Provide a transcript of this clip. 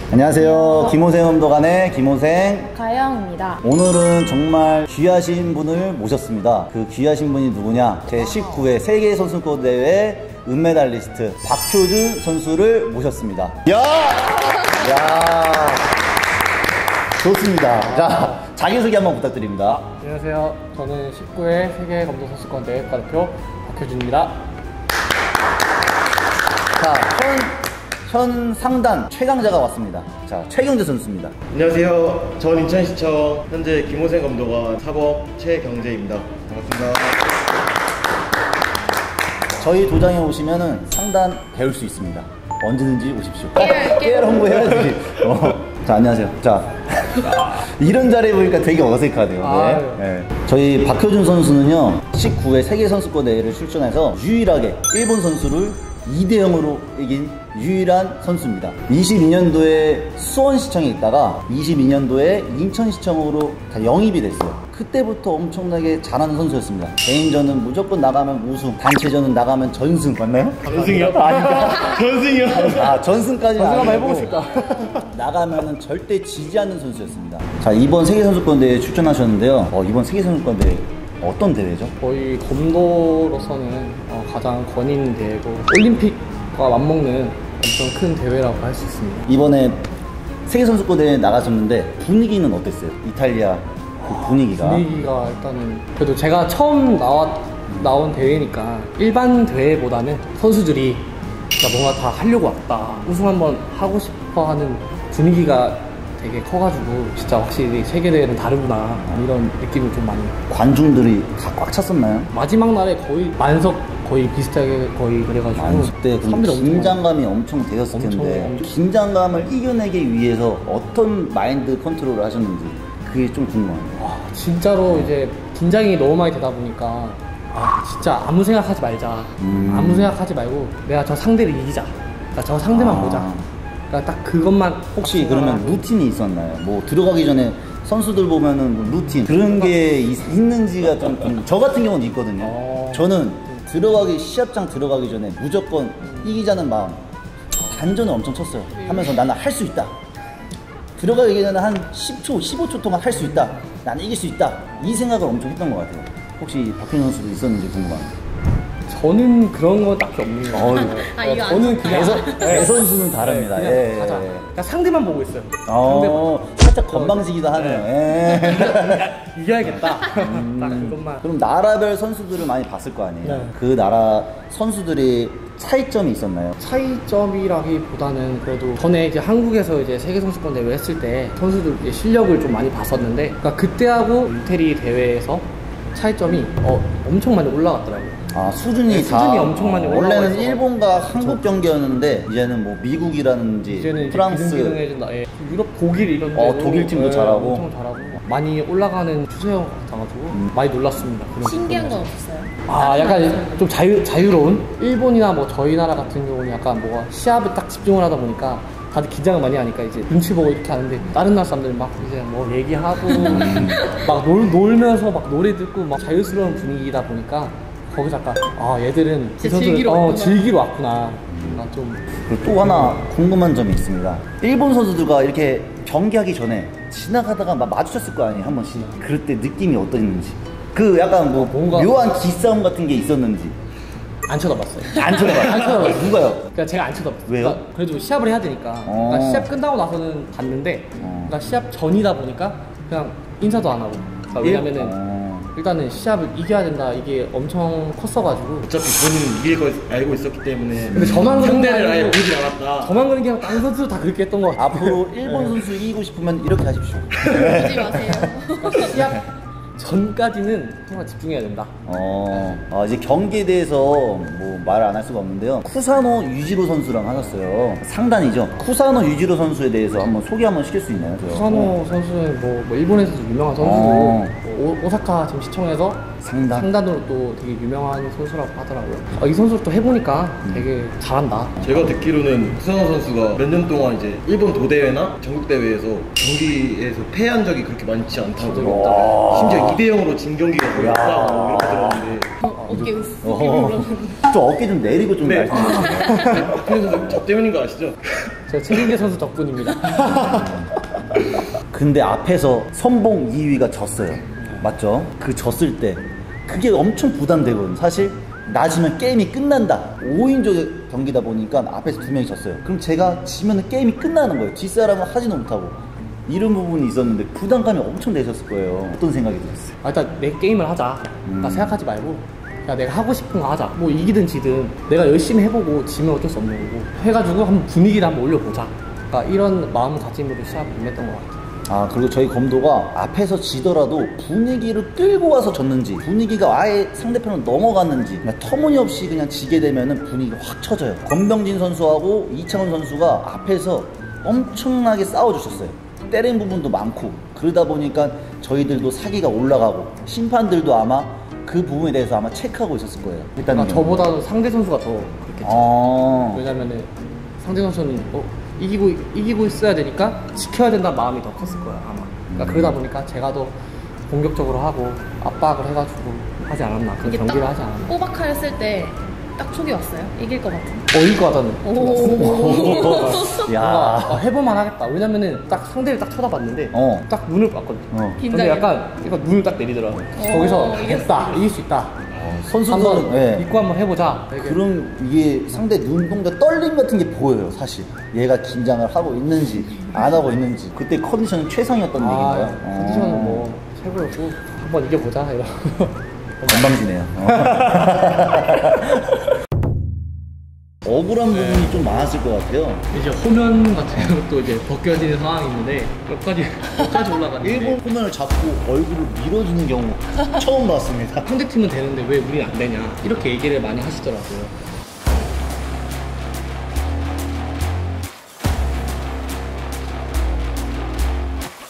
안녕하세요. 김호생 엄도관의 김호생 가영입니다. 오늘은 정말 귀하신 분을 모셨습니다. 그 귀하신 분이 누구냐? 제19회 세계선수권대회 은메달리스트 박효준 선수를 모셨습니다. 야! 좋습니다. 자, 자기소개 한번 부탁드립니다. 안녕하세요. 저는 19회 세계검도선수권대회 국가대표 박효준입니다. 자, 현 상단 최강자가 왔습니다. 자, 최경재 선수입니다. 안녕하세요. 전 인천시청 현재 김호생 검도관 사법 최경재입니다. 반갑습니다. 저희 도장에 오시면은 상단 배울 수 있습니다. 언제든지 오십시오. 깨알 홍보해야지. 자, 안녕하세요. 자, 이런 자리에 보니까 되게 어색하네요. 네. 저희 박효준 선수는요, 19회 세계선수권대회를 출전해서 유일하게 일본 선수를 2대0으로 이긴 유일한 선수입니다. 22년도에 수원시청에 있다가 22년도에 인천시청으로 다 영입이 됐어요. 그때부터 엄청나게 잘하는 선수였습니다. 개인전은 무조건 나가면 우승, 단체전은 나가면 전승. 맞나요? 전승이요? 아닌가? 전승이요? 아, 전승까지는 전승 한번 아니고 해보고 싶다. 나가면은 절대 지지 않는 선수였습니다. 자, 이번 세계선수권대회에 출전하셨는데요. 이번 세계선수권대회 어떤 대회죠? 거의 검도로서는 가장 권위 있는 대회고 올림픽과 맞먹는 엄청 큰 대회라고 할 수 있습니다. 이번에 세계선수권대회에 나가셨는데 분위기는 어땠어요? 이탈리아 그 분위기가 일단은 그래도 제가 처음 나온 대회니까 일반 대회보다는 선수들이 뭔가 다 하려고 왔다, 우승 한번 하고 싶어 하는 분위기가 되게 커가지고 진짜 확실히 세계대회는 다르구나 이런 느낌을 좀 많이. 관중들이 다 꽉 찼었나요? 마지막 날에 거의 만석 거의 비슷하게 거의 그래가지고 만석 때 긴장감이 엄청 되었을 텐데 긴장감을 이겨내기 위해서 어떤 마인드 컨트롤을 하셨는지 그게 좀 궁금합니다. 와, 진짜로 이제 긴장이 너무 많이 되다 보니까 진짜 아무 생각하지 말자. 아무 생각하지 말고 내가 저 상대를 이기자. 그러니까 저 상대만 보자. 그러니까 딱 그것만. 혹시 그러면 루틴이 있었나요? 뭐 들어가기 전에 선수들 보면은 뭐 루틴 그런 게 있는지가 좀 저 같은 경우는 있거든요. 저는 시합장 들어가기 전에 무조건 이기자는 마음 단전을 엄청 쳤어요. 하면서 나는 할 수 있다. 들어가기 전에 한 10초, 15초 동안 할 수 있다. 나는 이길 수 있다. 이 생각을 엄청 했던 것 같아요. 혹시 박효준 선수도 있었는지 궁금합니다. 저는 그런 건 딱히 없는 것 같아요. 저는 그냥 대선수는 다릅니다. 그냥 가자. 그러니까 상대만 보고 있어요. 상대만. 살짝 건방지기도 하네요. 이겨야겠다. 딱 그것만. 그럼 나라별 선수들을 많이 봤을 거 아니에요? 네. 그 나라 선수들이 차이점이 있었나요? 차이점이라기보다는 그래도 전에 이제 한국에서 이제 세계선수권 대회 했을 때 선수들 실력을 좀 많이 봤었는데, 그러니까 그때하고 이태리 대회에서 차이점이 엄청 많이 올라갔더라고요. 수준이 엄청 많이 올라가 원래는 있어서. 일본과 한국 경기였는데 이제는 뭐 미국이라든지 프랑스, 유럽, 독일 이런 데 독일 팀도 잘하고 엄청 잘하고 많이 올라가는 추세형 같아가지고 많이 놀랐습니다. 신기한 건 없었어요? 약간 좀 자유로운. 일본이나 뭐 저희 나라 같은 경우는 약간 뭐가 시합에 딱 집중을 하다 보니까 다들 긴장을 많이 하니까 이제 눈치 보고 이렇게 하는데, 다른 나라 사람들은 막 이제 뭐 얘기하고 막 놀면서 막 노래 듣고 막 자유스러운 분위기다 보니까 거기서 약간 얘들은 즐기러 왔구나. 좀. 그리고 또 하나 궁금한 점이 있습니다. 일본 선수들과 이렇게 경기하기 전에 지나가다가 막 마주쳤을 거 아니에요, 한 번씩. 그럴 때 느낌이 어땠는지, 그 약간 뭐 뭔가 묘한 기싸움 같은 게 있었는지. 안 쳐다봤어요. 안 쳐다봤어요? 누가요? 그러니까 제가 안 쳐다봤어요. 왜요? 그러니까 그래도 시합을 해야 되니까. 그러니까 시합 끝나고 나서는 봤는데, 그러니까 시합 전이다 보니까 그냥 인사도 안 하고. 그러니까 왜냐면은 일단은 시합을 이겨야 된다, 이게 엄청 컸어가지고. 어차피 본인은 이길 걸 알고 있었기 때문에. 근데 저만 그런 게 상대를 아예 아니고 보지 않았다. 저만 그런 게 아니고 다른 선수도 다 그렇게 했던 것 같아요. 앞으로 일본 선수 이기고 싶으면 이렇게 하십시오. 보지 마세요. 그러니까 시합 전까지는 정말 집중해야 된다. 이제 경기에 대해서 뭐 말을 안 할 수가 없는데요. 쿠사노 유지로 선수랑 하셨어요. 상단이죠. 쿠사노 유지로 선수에 대해서 한번 소개 한번 시킬 수 있나요? 쿠사노 선수는 뭐 일본에서도 유명한 선수고 오사카 지금 시청에서 상단으로 또 되게 유명한 선수라고 하더라고요. 이 선수를 또 해보니까 되게 잘한다. 제가 듣기로는 쿠사노 선수가 몇 년 동안 이제 일본 도대회나 전국대회에서 경기에서 패한 적이 그렇게 많지 않다고. 심지어 2대0으로 진 경기가 거의 없다고 이렇게 들었는데. 어깨 으쓱. 좀 어깨 좀 내리고 좀 말씀해주세요. 그래서 저 때문인 거 아시죠? 저 최민재 선수 덕분입니다. 근데 앞에서 선봉 2위가 졌어요. 맞죠? 그 졌을 때 그게 엄청 부담되거든요. 사실 낮으면 게임이 끝난다. 5인조 경기다 보니까 앞에서 2명이 졌어요. 그럼 제가 지면 게임이 끝나는 거예요. 뒷사람은 하지도 못하고. 이런 부분이 있었는데 부담감이 엄청 되셨을 거예요. 어떤 생각이 들었어요? 일단 내 게임을 하자. 생각하지 말고 야 내가 하고 싶은 거 하자. 뭐 이기든 지든 내가 열심히 해보고 지면 어쩔 수 없는 거고 해가지고 한번 분위기를 한번 올려보자. 그러니까 이런 마음가짐으로 시합을 임했던 것 같아요. 아, 그리고 저희 검도가 앞에서 지더라도 분위기를 끌고 와서 졌는지 분위기가 아예 상대편으로 넘어갔는지 그냥 터무니없이 그냥 지게 되면은 분위기가 확 쳐져요. 권병진 선수하고 이창훈 선수가 앞에서 엄청나게 싸워주셨어요. 때린 부분도 많고 그러다 보니까 저희들도 사기가 올라가고 심판들도 아마 그 부분에 대해서 아마 체크하고 있었을 거예요. 일단 저보다도 상대 선수가 더 그렇겠죠. 왜냐면은 상대 선수는 이기고 있어야 되니까 지켜야 된다는 마음이 더 컸을 거예요 아마. 그러니까 그러다 보니까 제가 더 공격적으로 하고 압박을 해가지고 하지 않았나. 그 경기를 하지 않았나. 꼬박하였을 때 딱 촉이 왔어요? 이길 것 같은? 이길 것 같다는. 야, 해볼만 하겠다. 왜냐면은 딱 상대를 딱 쳐다봤는데 딱 눈을 봤거든요. 근데 약간 눈을 딱 내리더라고요. 거기서 됐다, 이길 수 있다. 선수들은 믿고 한번 해보자. 그럼 이게 상대 눈동자 떨림 같은 게 보여요. 사실 얘가 긴장을 하고 있는지 안 하고 있는지. 그때 컨디션은 최상이었던 얘기인가요? 컨디션은 뭐 최고였고 한번 이겨보자 이런. 건방지네요. 억울한 부분이 좀 많았을 것 같아요. 이제 호면 같은 것도 이제 벗겨지는 상황이 있는데 끝까지 올라갔는데 일본 호면을 잡고 얼굴을 밀어주는 경우 처음 봤습니다. 상대팀은 되는데 왜 우리는 안 되냐 이렇게 얘기를 많이 하시더라고요.